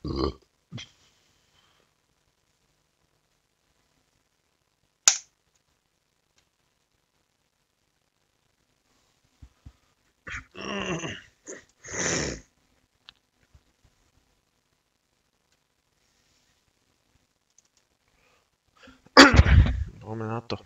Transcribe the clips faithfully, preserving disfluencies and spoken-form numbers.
Jdeme na to.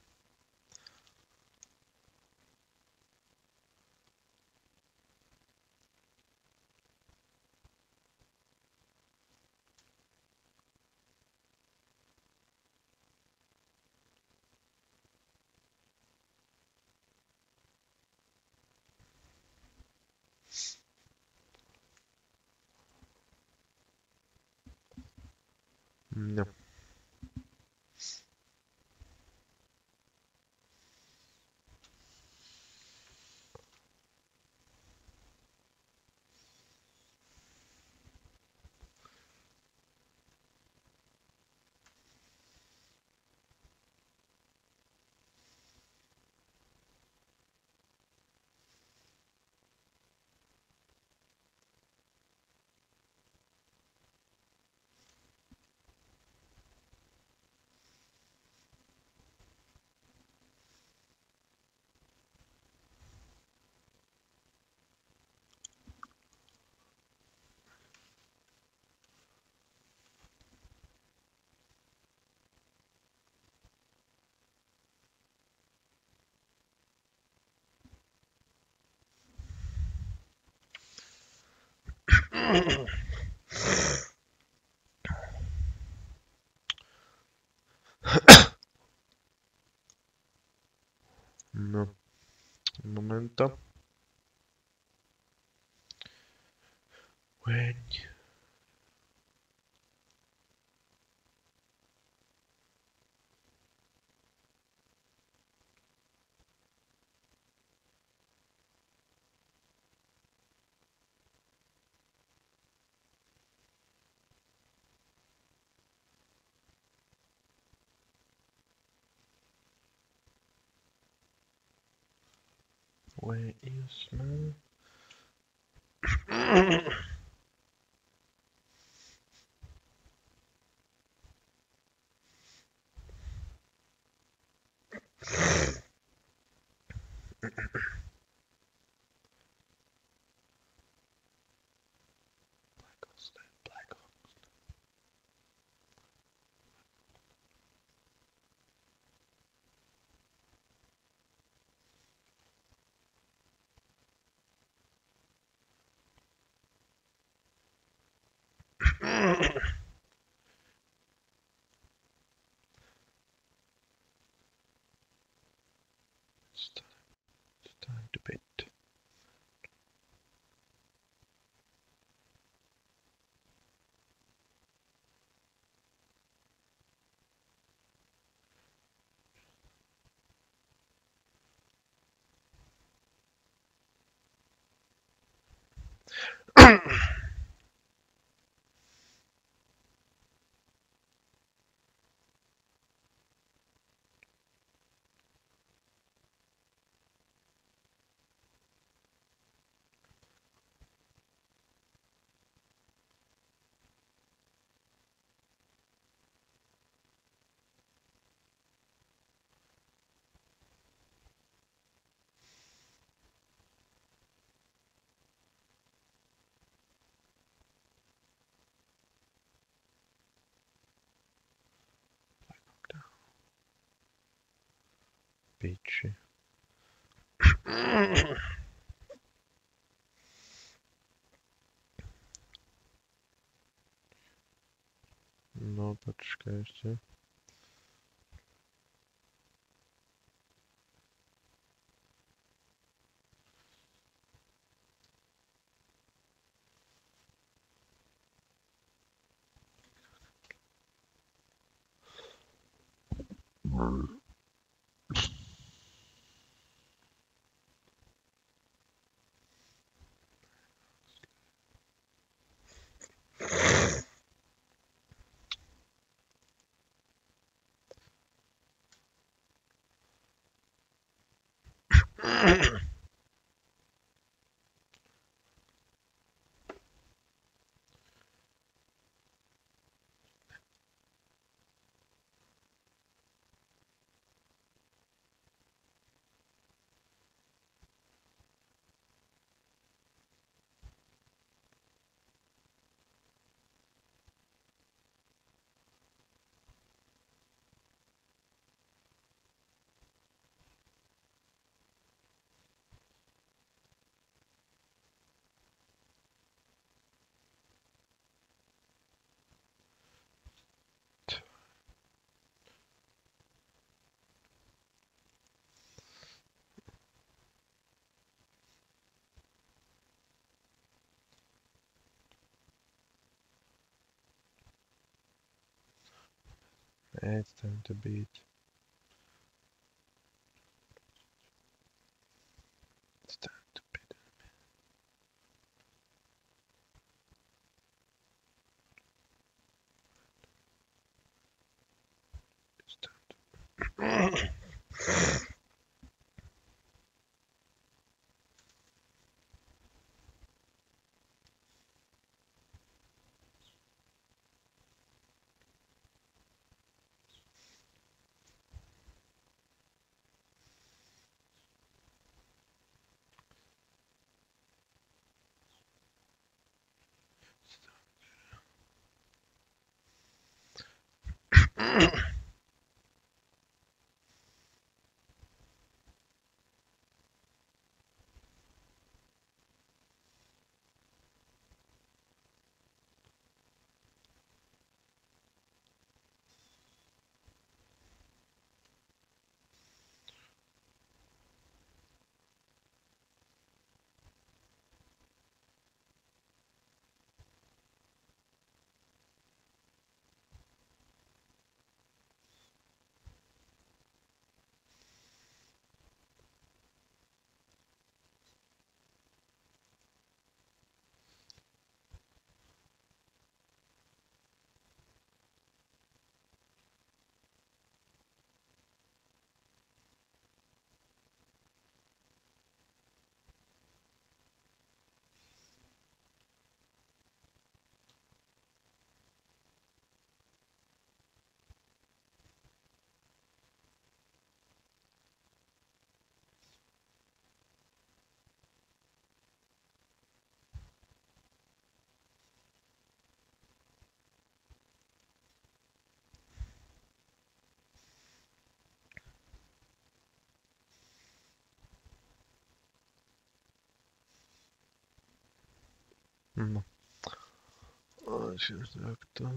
No. No. Un momento. When... Where is my... Black It's time, it's time to bed. Bitchy. No, počkaj ešte. It's time to beat. It's time to beat. It's time to. No. O, się tak to.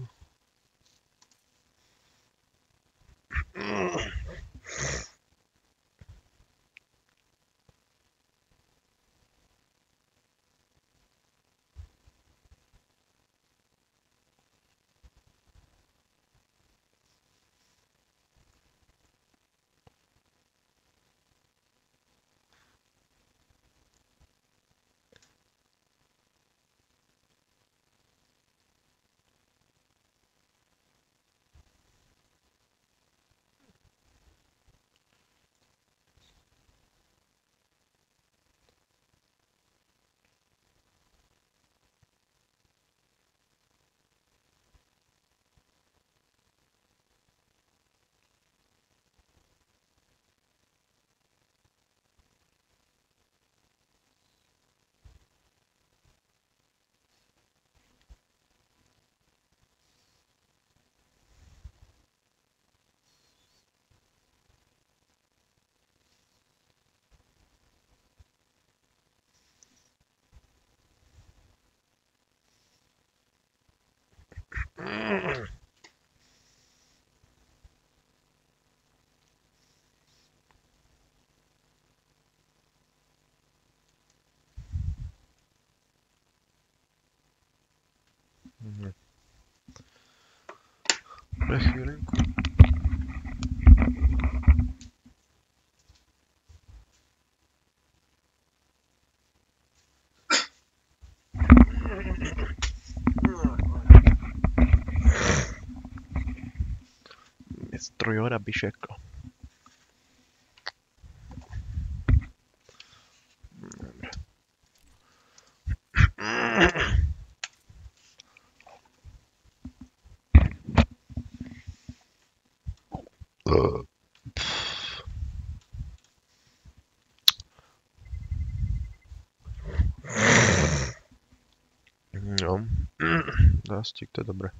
Mhm. Na chwilinku. Jest trojora Bisheko. No. Zaścig to dobre.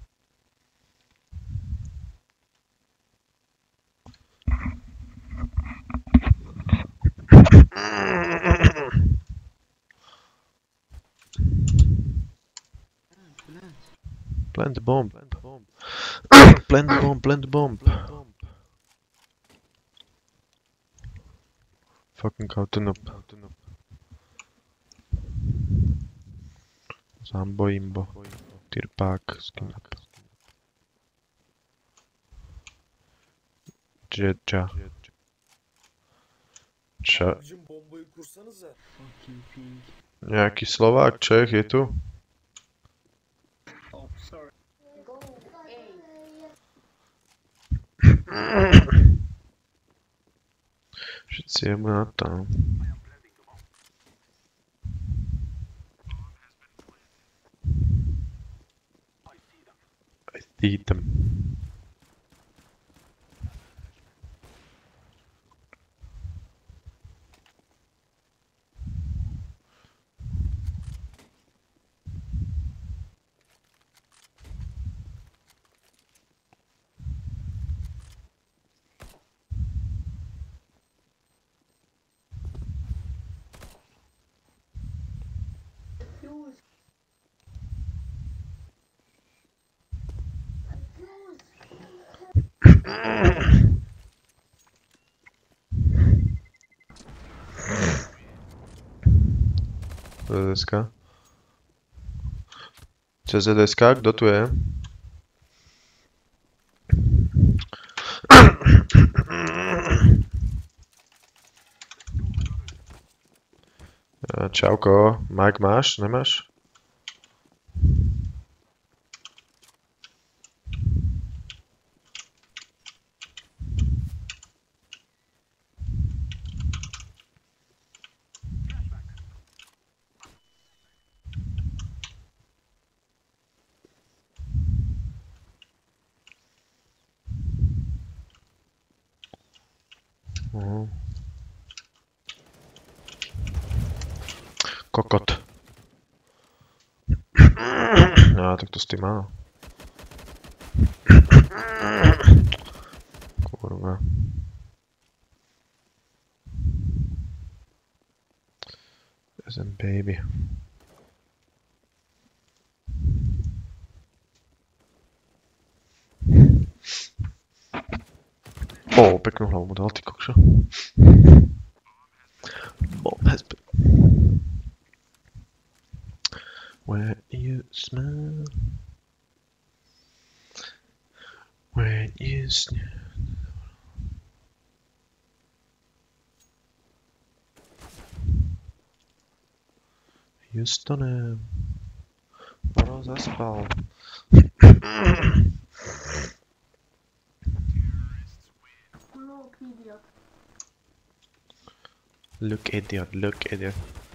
Plant the bomb. Plant the bomb. Plant the bomb. Plant the bomb. Fucking kautynup. Zambo imbo. Tirpak. Skin up. Cedca. Čo? Abicim bombayı kursanıza. Fucking ping. Nejaký Slovák, Čech je tu? Oh, sorry. Všetci jemu na to. I see them. zet es ká. Čo zet es ká? Kto tu je? Čauko, Mike máš? Nemáš? Uh. Kokot. No, tak to s tým má. Kurva. There's a baby. Ó, peknú hlavu mu dal, ty kokšo. Bomb has been. When you smile, when you smile. Houstone, Boro zaspal. Look idiot, look idiot.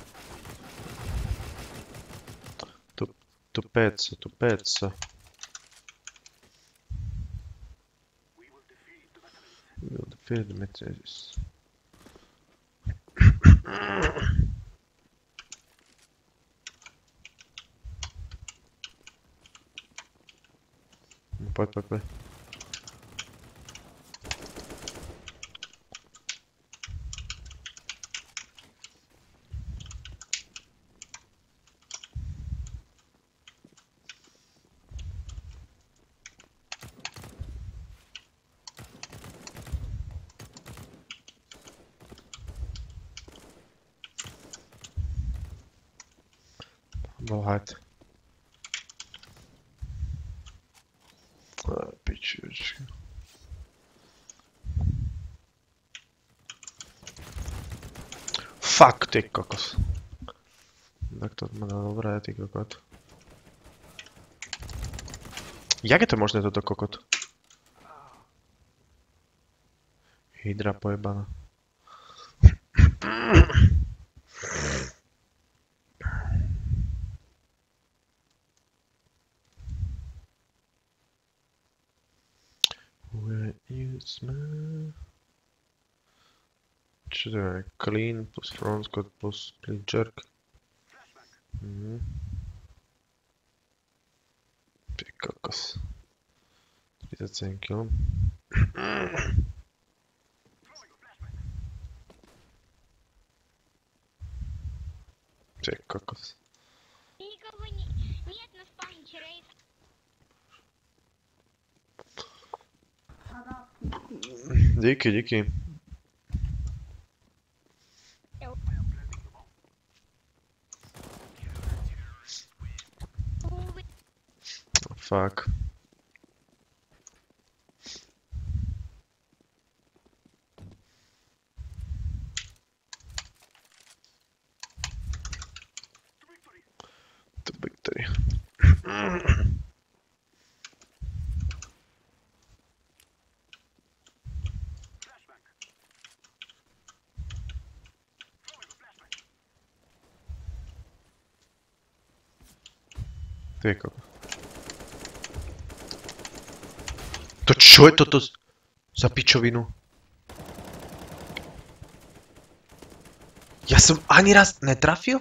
Tu, tu pezzo, tu pezzo. We will defeat the Meteors. Poď, poď, poď. Bohat. A pičučka. Fuck, ty kokos. Tak to má dobré, ty kokot. Jak je to možné toto kokot? Hydra pojebaná. When you smile. Čo to je? Clean plus front squat plus split jerk. Mhm. Ty kokos. tridsaťsedem kilogramov. Ty kokos. Никого не... нет на спавне рейс. Díky, díky. Fuck. Ty koko. To čo je toto z- za pičovinu? Ja som ani raz netrafil?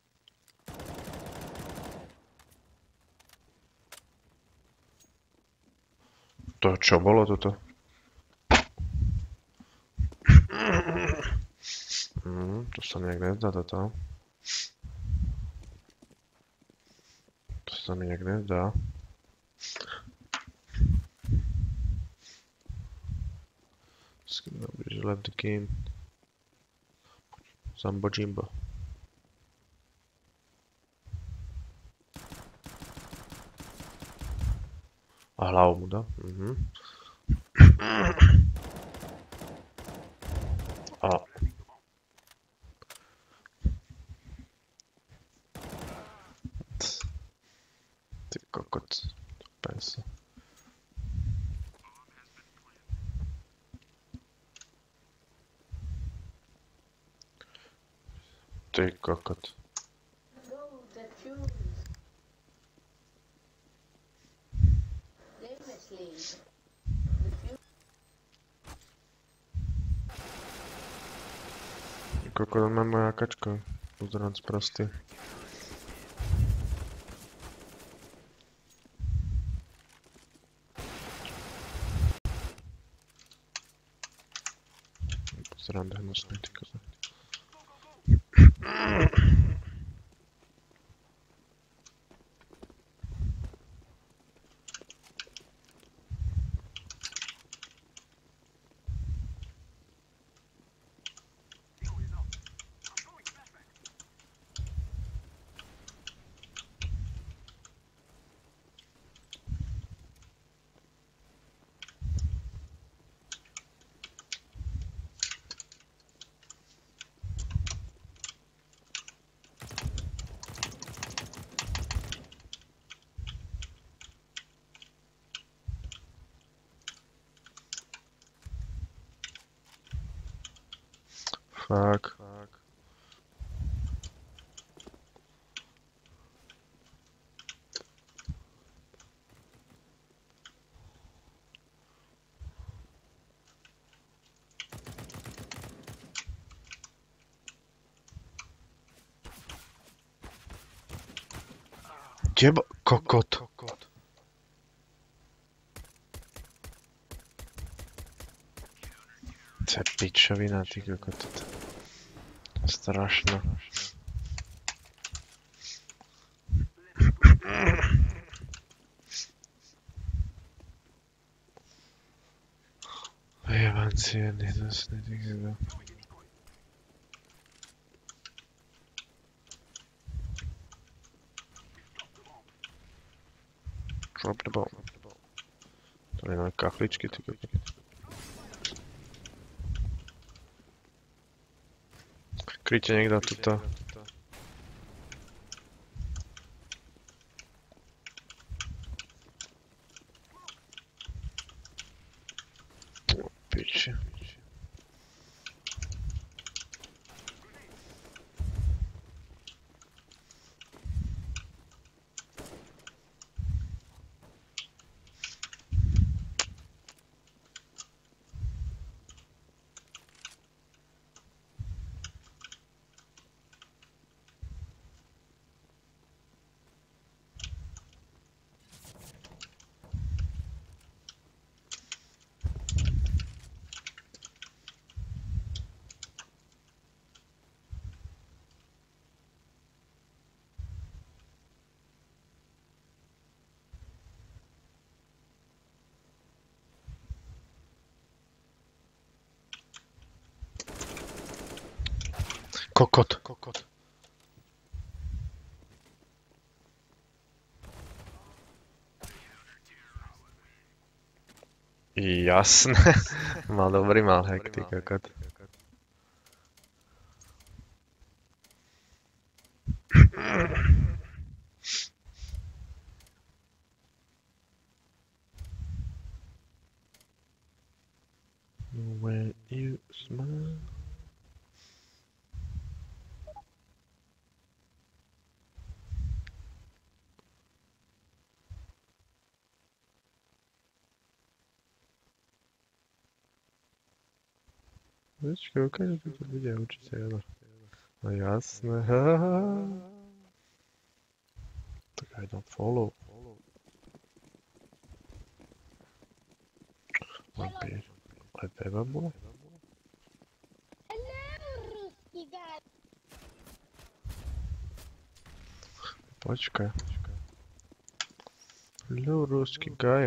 To čo bolo toto? Mm, to sa mi nejak nezdá toto. To sa mi nejak nezdá. Skôr left the game. Sambo Jimbo. A hlavu mu dá? Mhm. A... Ty kokot. Pes. Ty kokot. Kokot, on má moja kačka. Pozdrav sprostý. Pozdrav hnusný, ty kokot. Fuck. Jeba, kokot. To je pičovina, ty kokot. Strašná. Jebanci jedný dosný, ty kokot. Drop the bomb. To je na kachličky, ty kokot. Kryjte niekto tuto. Piči. Kokot. Kokot. Jasné. Mal dobrý mal hack, ty kokot. When you smile. Počkej, ukážu ti to video určite, áno. No jasné, haha. Tak aj dám follow. Len píš. Aj teba bolo? Ruský gaj. Počkaj. Hello, ruský guy.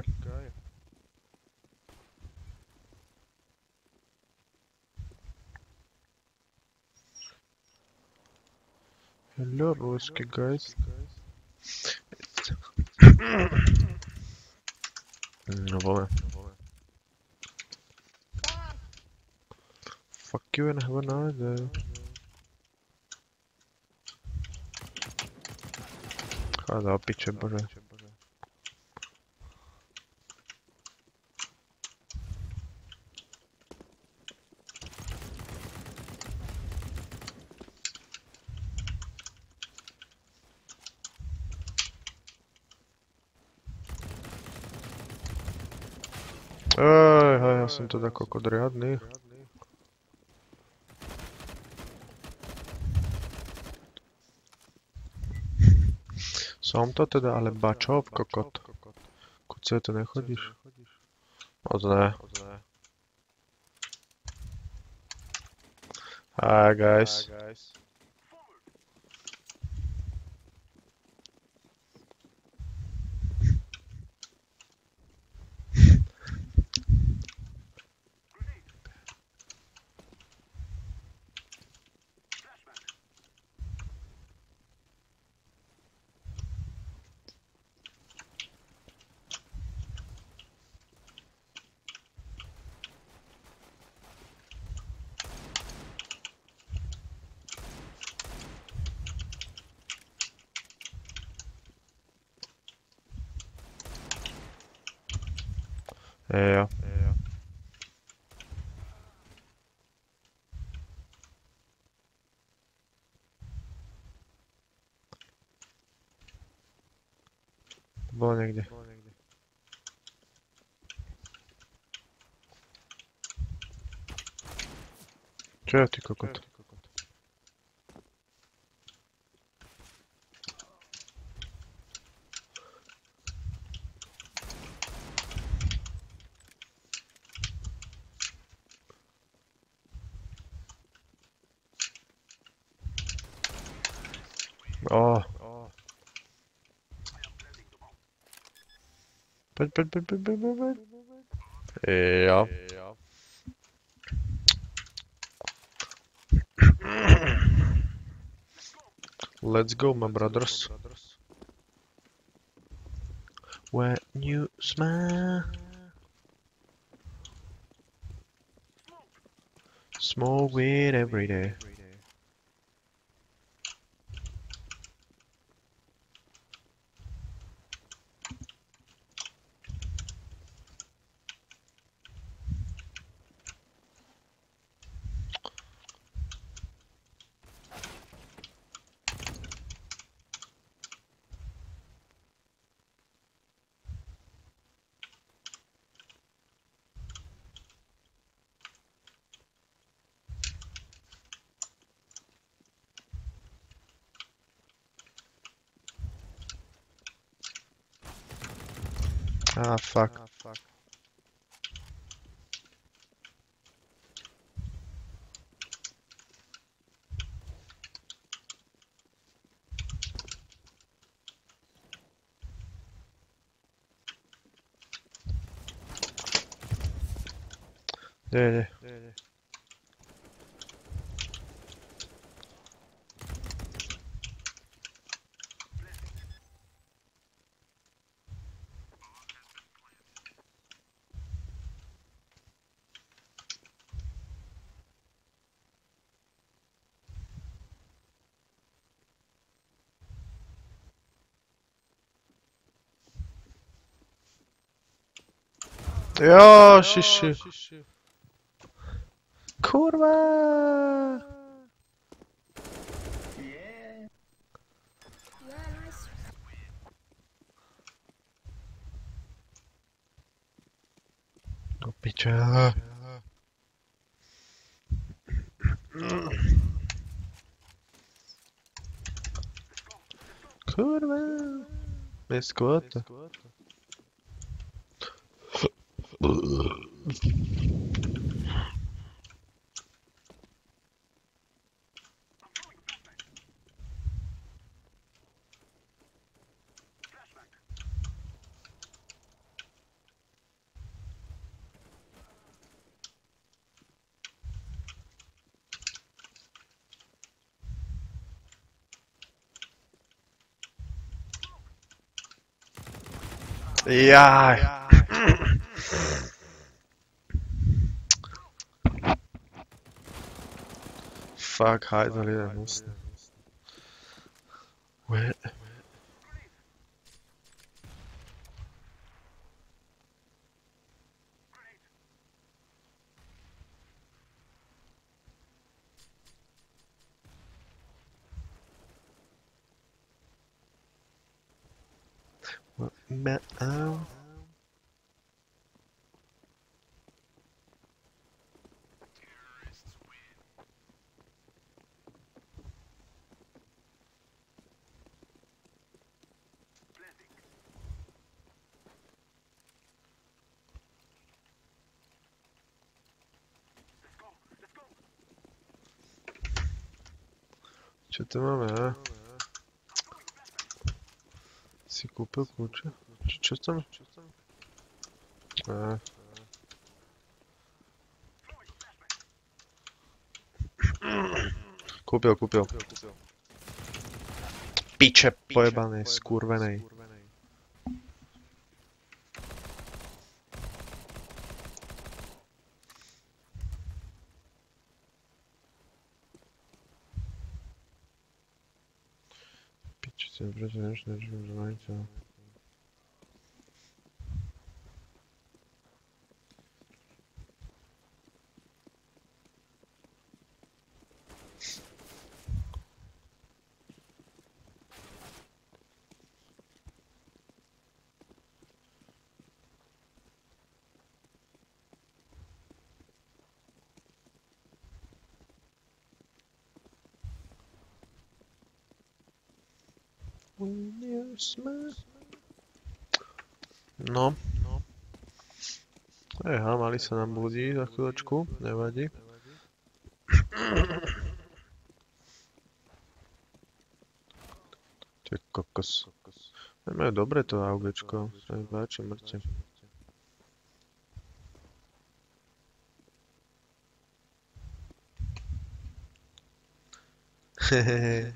Hello, ruský guys. No vole. Fuck you and have a nice day. Cháda piče, bože. Ej, hej, ja som teda kokot riadny. Som to teda, ale bačov, kokot. Kuce, to nechodíš? Moc ne. Hi guys. Ja. Bol niekde. Čo je ty kokot? Oh. Poď, poď, poď, poď, poď, poď, poď. Ja. Let's go, my brothers. When you smile, smoke weed every day. Ah, fuck. Kde, kde? Jo, šiši. Kurva! Do piče. je skvota. Jaj. Fuck, hajdel jeden ústny. Where? What met out? Čo tu máme, a? Si kúpil kľúče? Či čo tam? Á. Kúpil, kúpil. Piče pojebanej, skurvenej. Piče, si prečo než nežím zvoniť. No. Eha, mali sa nám budí za chvíľočku, nevadí. Ty kokos. Majú dobre to augečko, sa mi páči mŕte. Hehehe.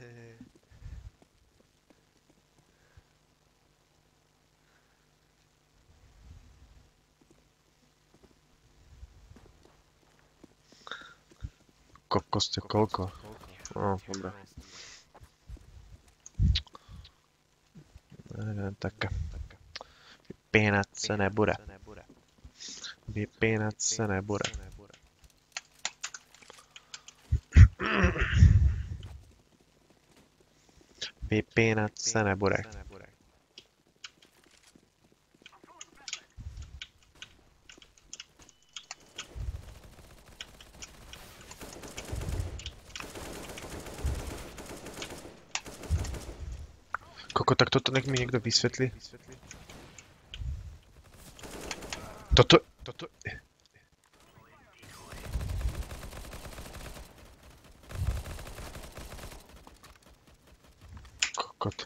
Kokos, to koľko? Ó, dobre. Ne, tak. Vypínat se nebude. Vypínat se nebude. Vypínat se nebude. Koko, tak toto nech mi niekto vysvetlí. Toto... Toto... Kokot.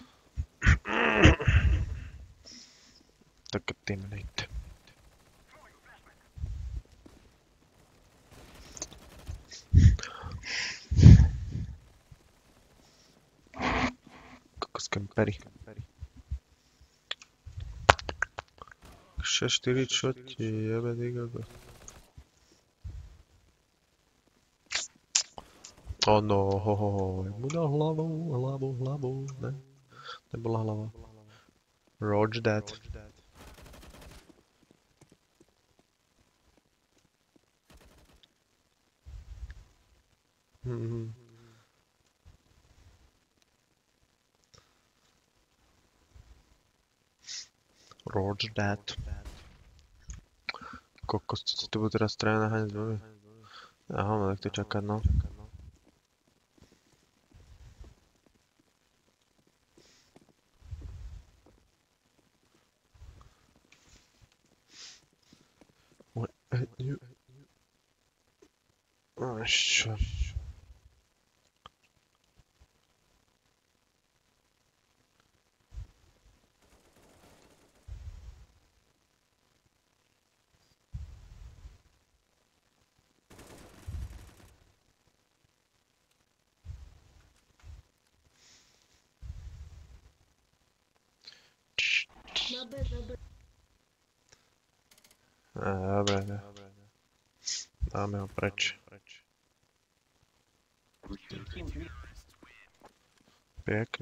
Tak teammate. Skempery. šesť štyri, čo ti jebe, digo. Oh no, ho, ho, ho, mu dal hlavu, hlavu, hlavu, ne, nebola hlava. Roach that. Mhm. Roach that. Kokos, co to bude teraz strana naháňať zvoje? Aha, no tak to čakať, no. No ešte. Ne, dobre, ne. Dáme ho preč. Pekne.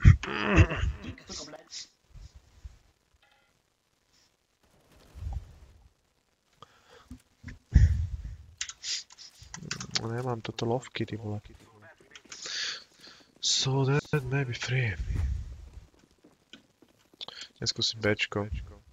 Nemám toto lovky, ty vole. So that may be free. Neskúsim Bčko.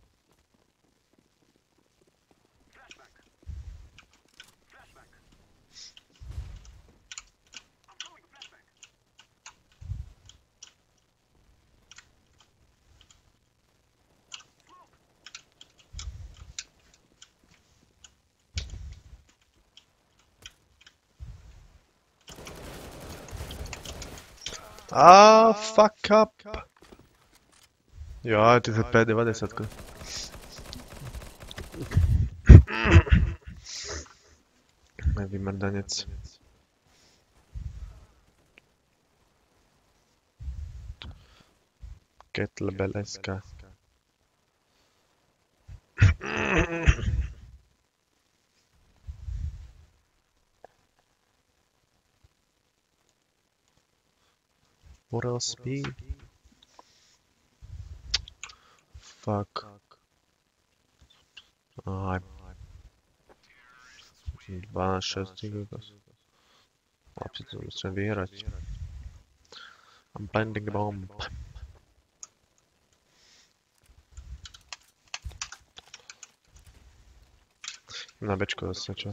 Ah, fuck up! Jo, ty za P deväťdesiat. Vymrdanec. Kettlebelleska. What else be? Fuck. Aj. dvanásť šesť. Chlapci, to musíme vyhrať. I'm planting a bomb. Na Bčko zase, čo?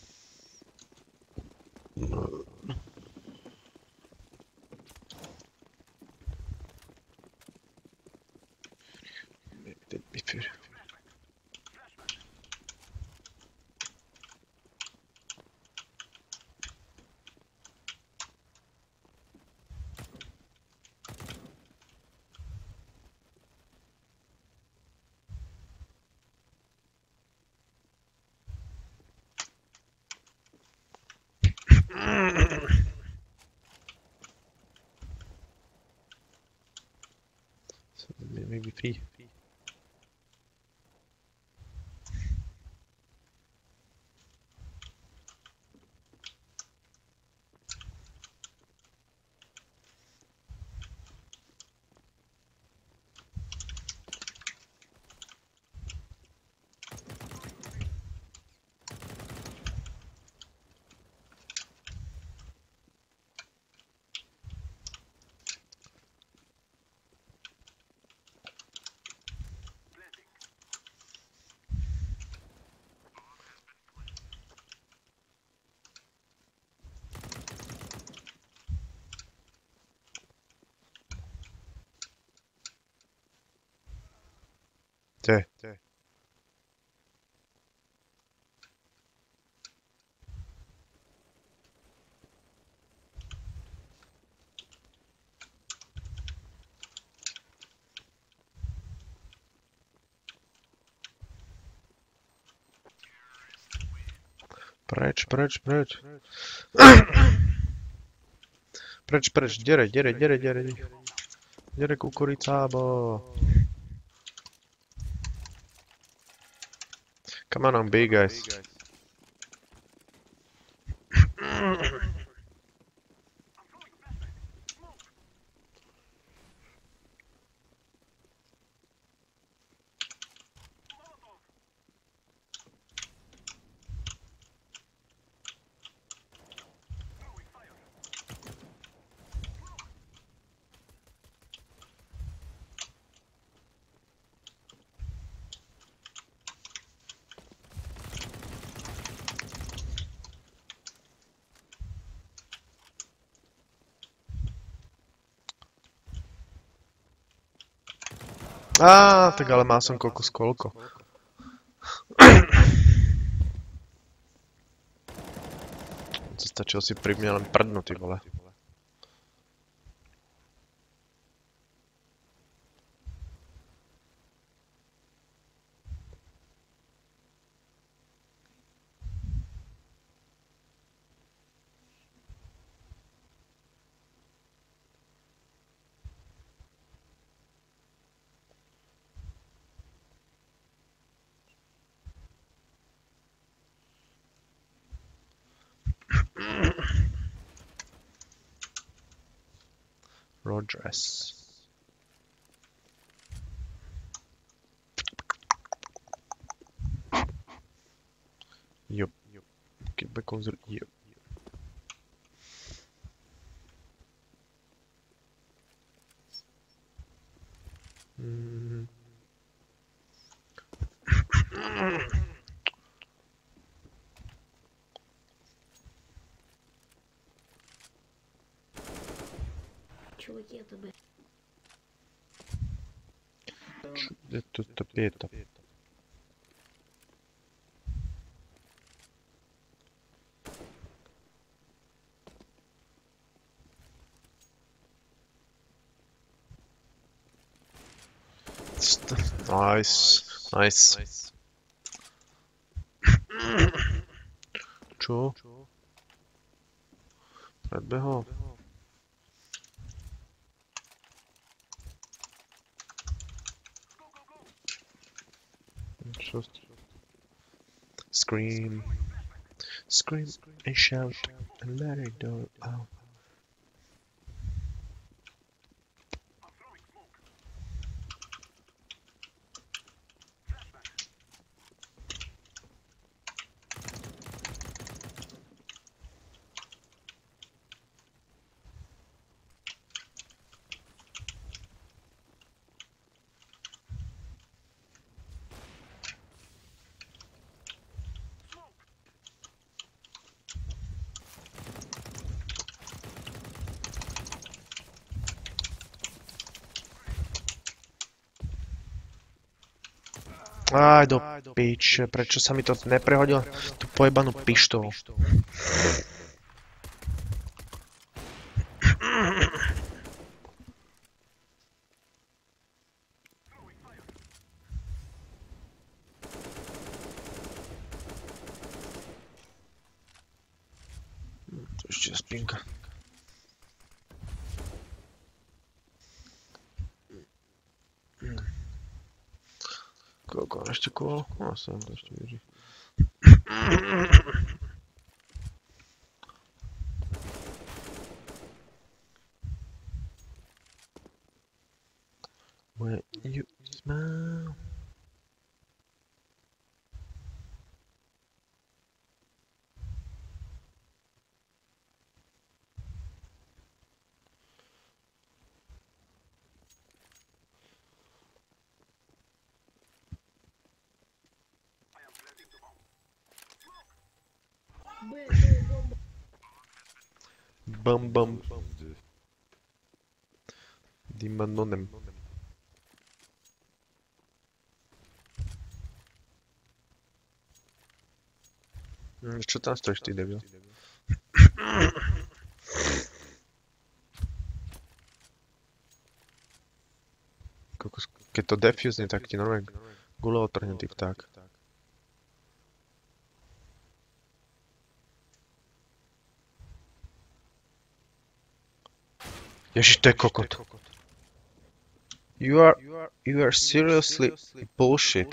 Maybe that'd be fair. Maybe free. Te. Preč, preč, preč. Preč, preč, dere, dere, dere, dere. Dere kukurica, bo. Come on, on B, guys. Á, tak ale má som koľko z koľko. Stačil si pri mne len prdnutý, vole. Rodgers. Yup. Get back on the... Yup. Mm. Чуваки, это бы. Где тут топета? Nice, nice. Čo? Predbehol? Čo? Scream. Scream and shout and let it go out. Aj do piče, prečo sa mi to neprehodilo? Tú pojebanú pištolu. To ešte je spinka. Koľko ešte kolo? No, sem to ešte vidí. When you smile. Bam bam. Dimanonem. Čo tam stojíš, ty debil? Keď to defuzne, tak ti normálne gule otrhne, ty vták. Ježiš, to je kokot. You are, you are seriously bullshit.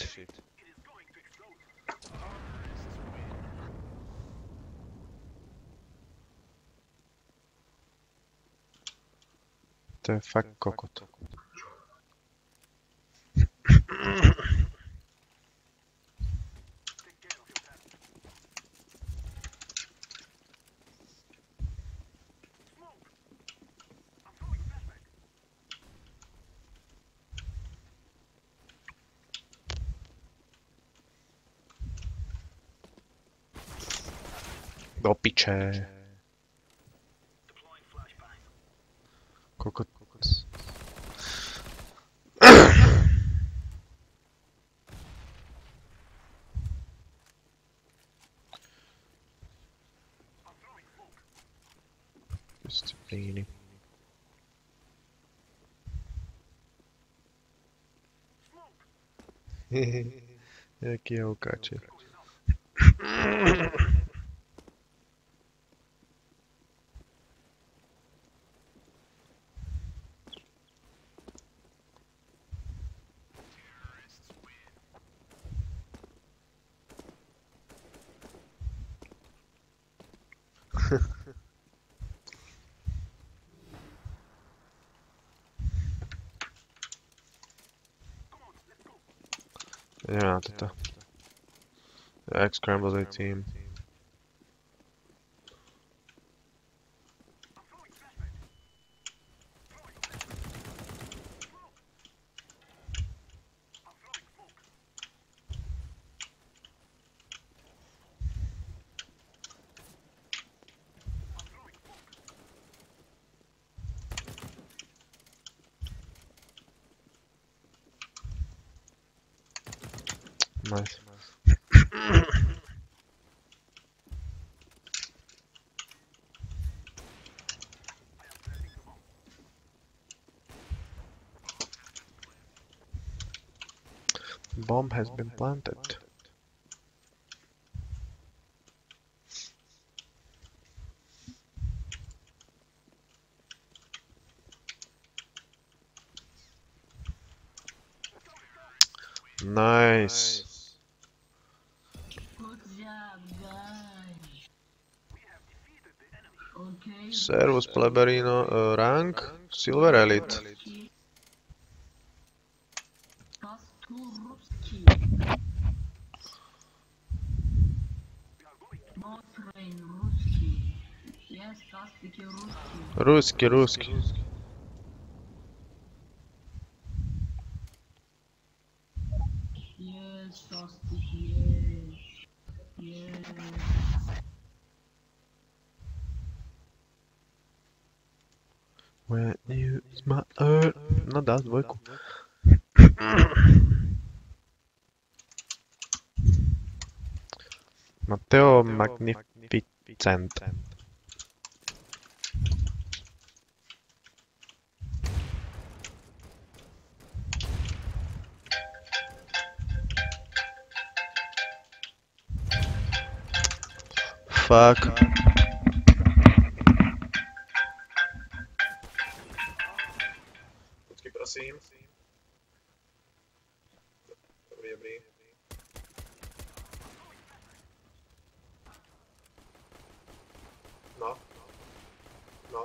To je fakt kokot. Do piče. Kokot. Fíny. Jaký je okáček. Ideme na toto. Jak scramble their team. Nice. Bomb has been planted. Nice. Servus Pleberino, uh, rank Silver Elite. Русский, русский. Yes, Sastik, yes. Yes. When you smile, no dá dvojku. Matteo Magnificent. Fuck. Počkej, prosím. Dobrý, dobrý. No. No.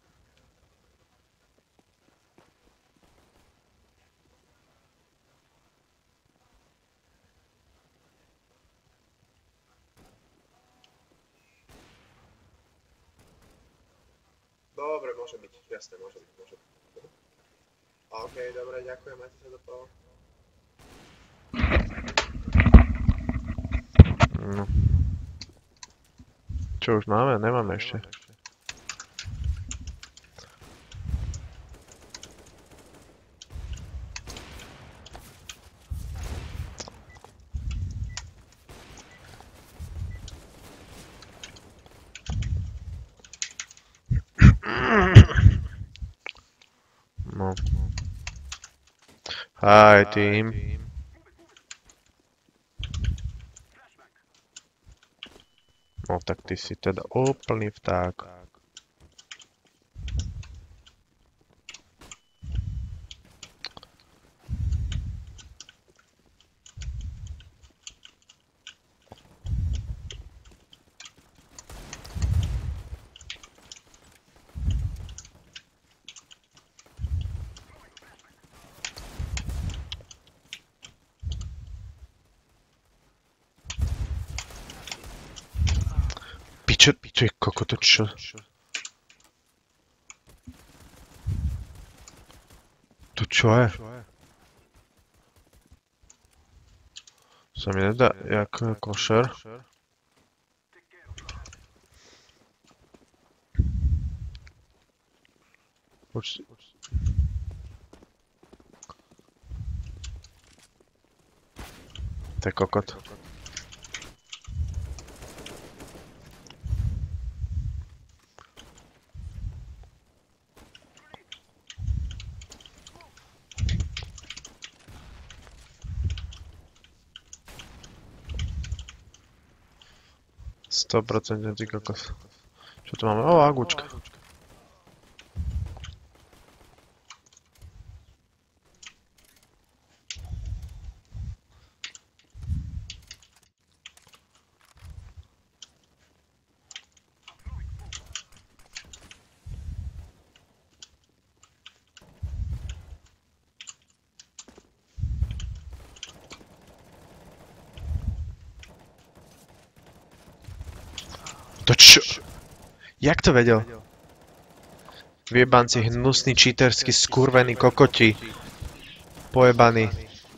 Dobre, môže byť. Jasné, môže byť, môže byť. OK, dobre, ďakujem, majte sa do toho. No. Čo už máme? Nemáme ešte. No. Hi, team. No tak ty si teda úplný vták. Piče, ty kokot, čo? To čo je? Sa mi nedá, jak košer. Poč... To je kokot. sto procent ty kokos. Čo tu máme? O, agúčka. To čo? Jak to vedel? Vyjebanci, hnusný, čítersky, skurvený kokoti. Pojebaný.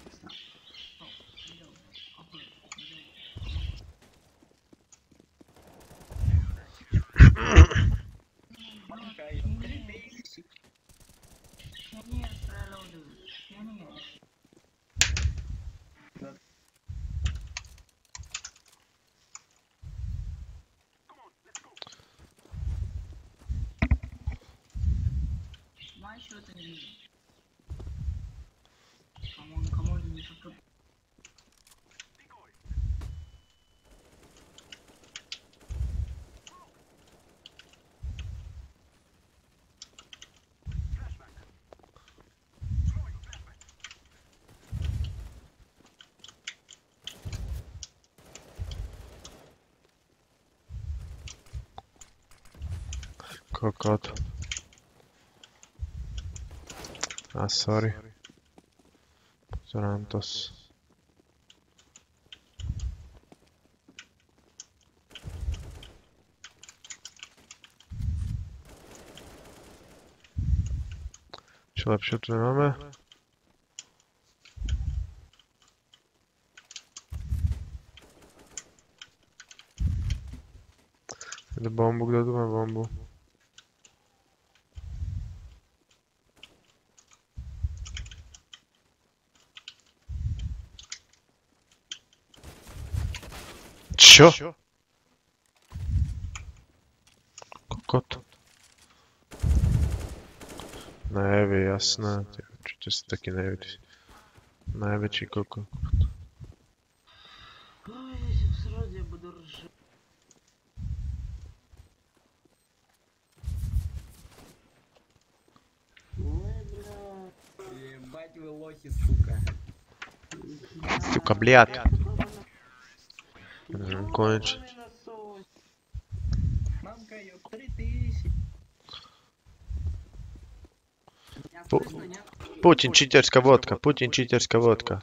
Why should I leave? Come on, come on, you have to. Kokot. A sorry. Pozerám to s... Čo lepšie tu nemáme? Jde bombu, kdo tu má bombu? Čo? Kokot. Nevie, jasné. Ty určite si taký nevie. Najväčší kokot. Ой, я сразу я буду ржать. Ой, бля. Ебать вы лохи, сука. Сука, блядь. М, Кончить. Мамка, ёб, три тысячи. Я Пу- слышно, нет? Путин, читерская водка. Путин, читерская водка.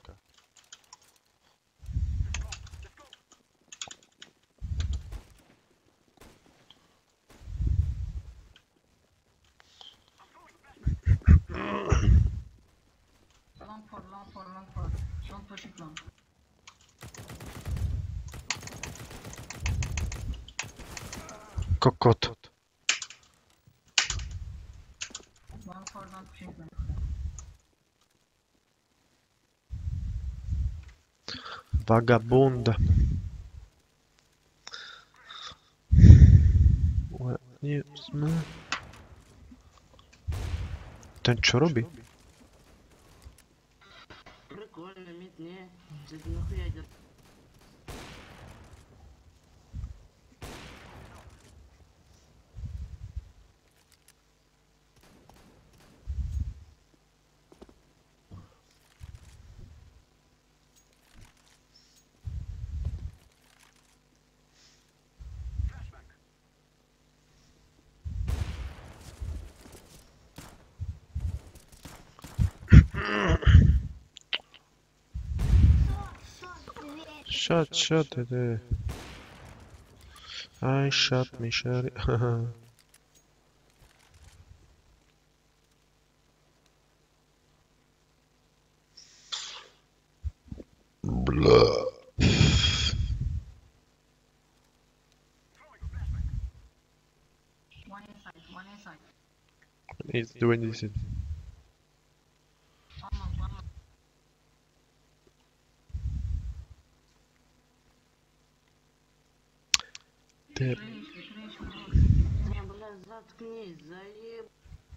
Long for, long for, long for. Long pushing long. Kokot. Long for, long pushing long. Vagabunda. Ue, nie sme... Ten čo robí? Прикольно, мид, не. Ты нахуя идёт? Shut, shut it. eh. I shot me, shot it. Blah. One inside, one inside. He's doing this. One more, one more. There. Крыша, крыша, крыша. Не, бля, заткнись, заеб.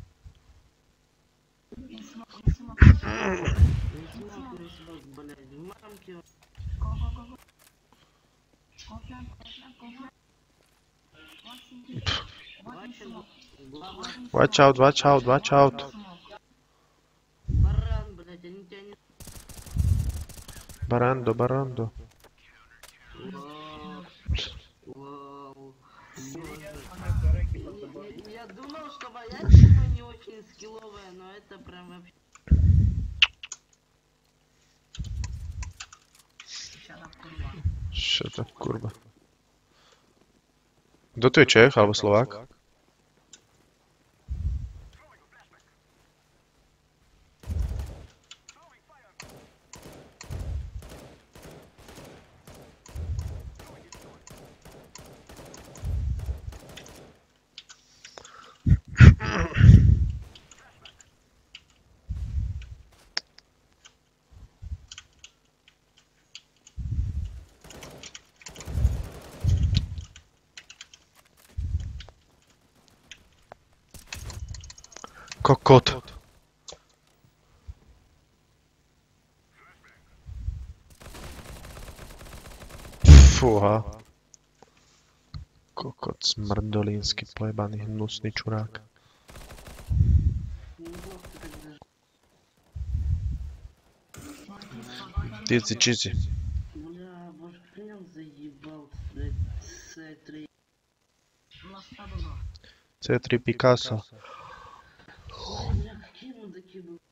Не смог, не смог. Не смог, не смог, блядь. Мамки. Go, go, go, go. Go flank, go flank, go flank. One smoke. One Watch smoke. out, watch out, watch out. Smoke. Баран, блядь, они тебя не... Барандо, барандо. Вау, вау. Я, я думал, что моя тема не очень скилловая, но это прям вообще... Shut up, kurwa. Shut up, kurwa. Kto tu je Čech alebo Slovák? Kokot. Fúha. Kokot smrdolínsky pojebaný hnusný čurák. Tizi čizi. Бля, ваш хрен заебал, блядь, С три. На стабило. цэ три Picasso. Ой, бля, какие мудаки были.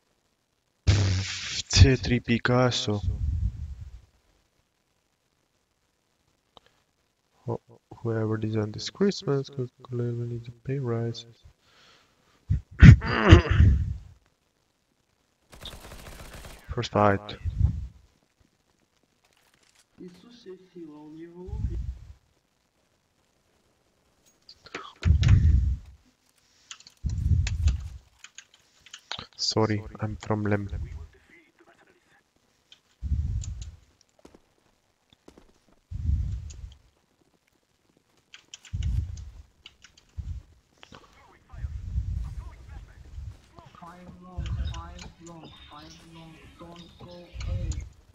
цэ три Picasso. Who- Whoever designed this Christmas could clearly need to pay rises. First fight. Иисус и сила, у него лук. Sorry, I'm from Lem. Five long, five long, five long. Don't go A.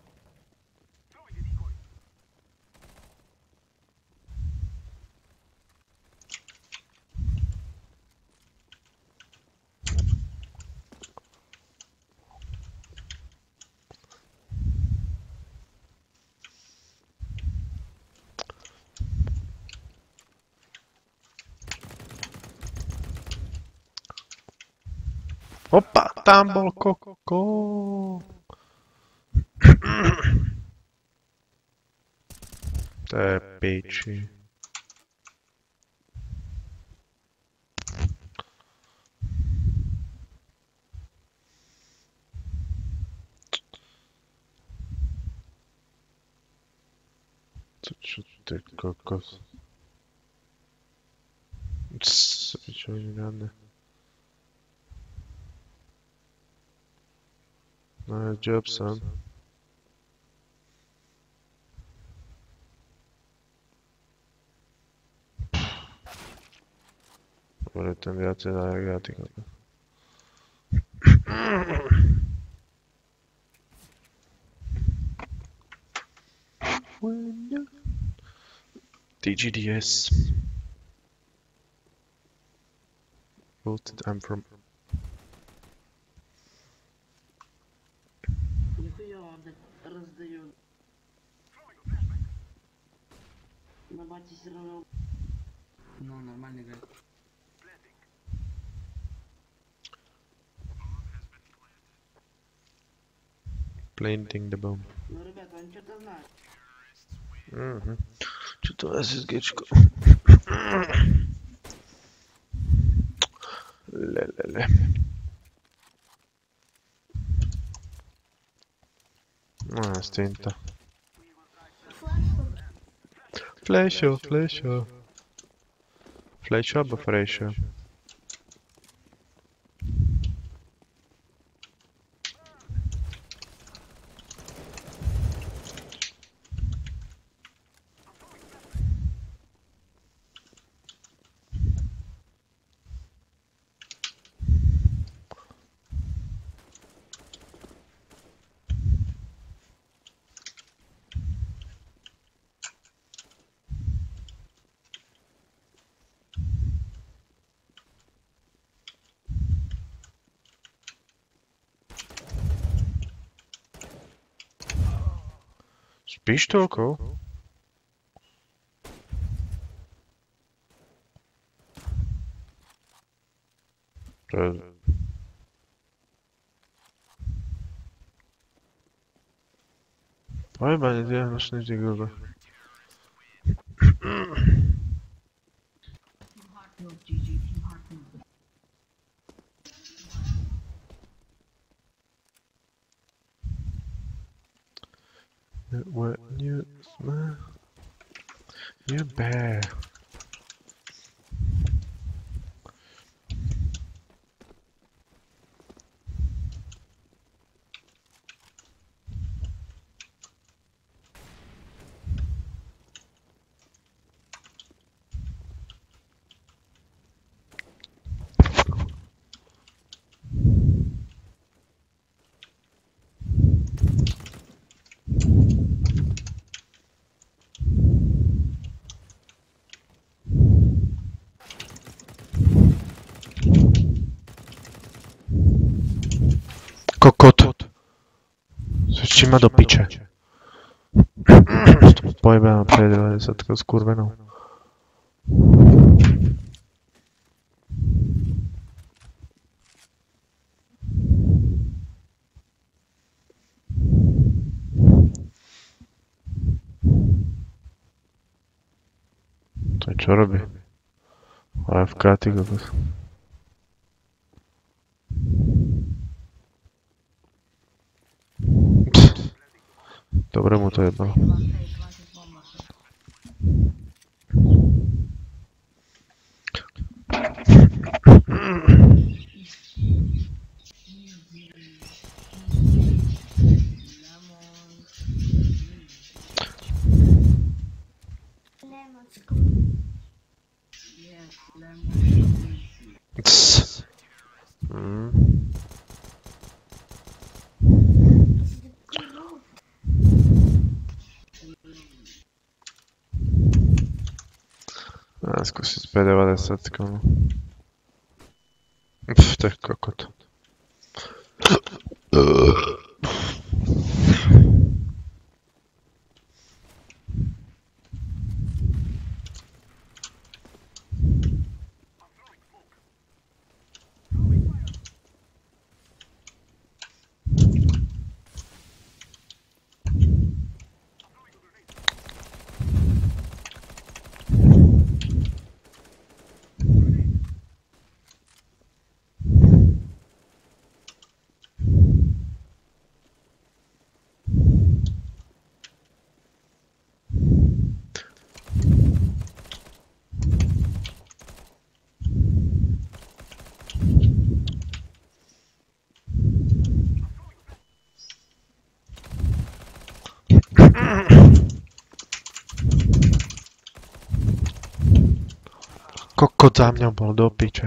Opa, tam bol koko. To je piči. To čo ty kokos? Cs, pičo, žiadne. Nice job, son. Dobre, ten viacej dá, jak ja, ty kokos. T G D S. Voted I'm from. Нихуя он так раздает. На бате все равно. Ну, нормально играет. Planting the bomb. Ну, ребята, он что-то знает. Mhm. Čo to je SSGčko? Lelele. No, stinta. Flesio, flesio. Flesio albo fresio? pištolkou? To je... Pojebanie diagnočný ty Google. Team Heart Noob, G G, Team Heart Noob. When you smile, you bear. Kokot. Coś ma do picia. Pojebałem przejdę za tylko skurweną. To co robię? A F K ty go bez... Dobre mu to jebalo. Lemon. Yes, lemon. Cs. Mm. A skúsiť P deväťdesiat. Pff, to je kokot. Kokot za mňa bol do piče.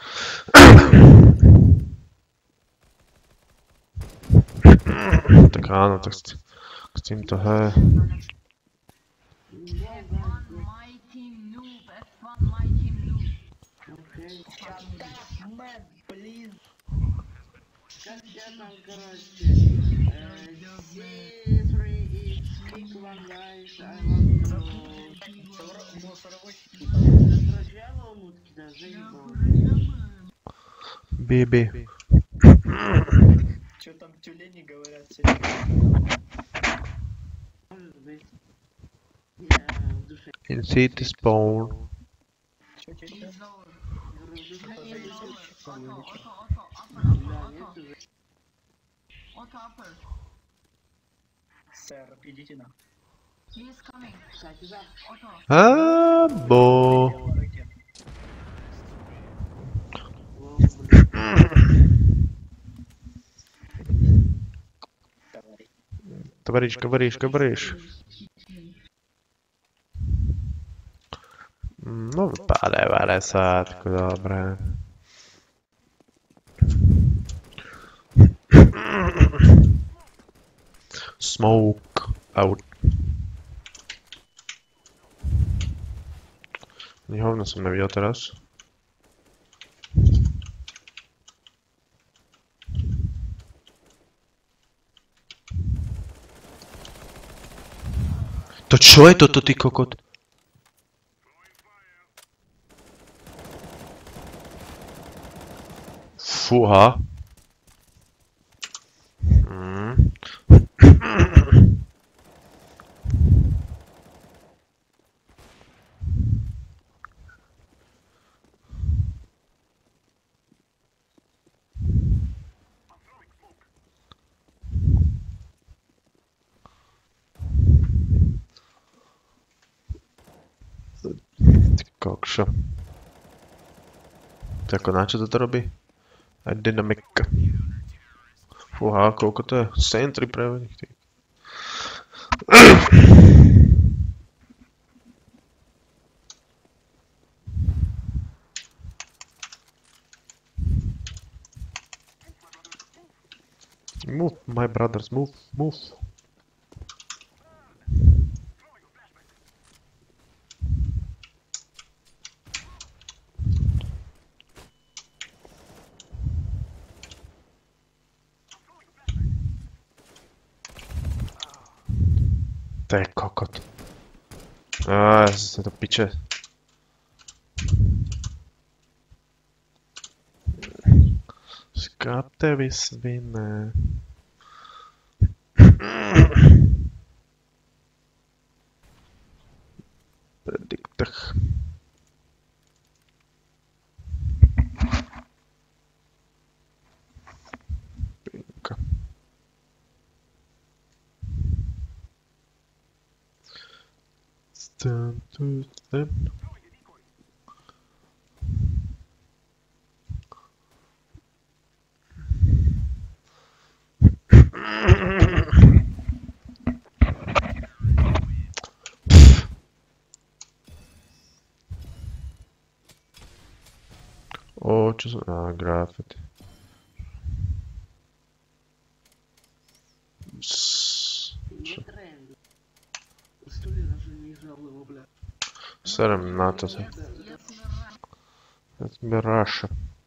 Tak áno, tak s, s týmto, hej. F one my team noob, F one my team noob. Окей. Fucking Mad, please. Как я там, короче, э, си три икс, pick one guys, I want to... Разрабатывал мутки, да, заебал. Биби. Что там тюлени говорят? Может быть. Я в душе In city spawn. Что, что, He's что? lower. говорю, в душе He's lower. поедешь. Otto, Otto, Otto, upper, upper, Да, Otto. нет уже. Otto, upper. Сэр, идите на. He is coming. Кстати, да. Otto. А, бо. Ракет. О, блин. Давай. Говоришь, говоришь, говоришь. No vypadá devadesát, dobre. Smoke out. Ni hovno som nevidel teraz. To čo je toto, ty kokot? Fúha. Mm. Ty kokšo. To ako na čo toto robí? Aj dynamika. Fúha, koľko to je? Sentry prevených, ty. Move, my brothers, move, move. To je kokot. Á, zase to piče. Skápte vy svine. Prediktach. Pinka. Stand to them. O, čo som... Á, grafity. Не тренд. Стулья даже не жал его, бля. Серем на то се. Let me rush.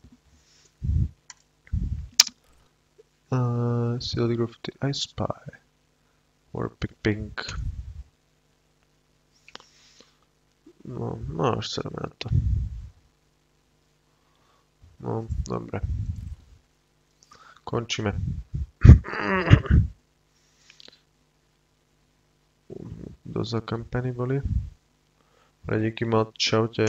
Uh, Seal Graffiti, I spy. Or Big Pink. No, no, až serem na to. No, dobre. Končíme. Kto za kampany boli? Díky moc, čaute.